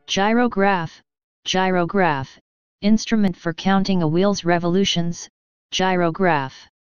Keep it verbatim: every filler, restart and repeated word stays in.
Gyrograph, gyrograph, instrument for counting a wheel's revolutions, gyrograph.